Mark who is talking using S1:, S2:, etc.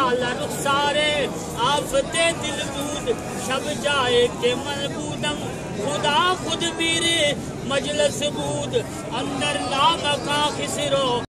S1: आला रुखसारे आफते दिल दूध शब जाए के मनबूदम खुदा खुद बीरे मजलस बूद अंदर ला बका खिसरो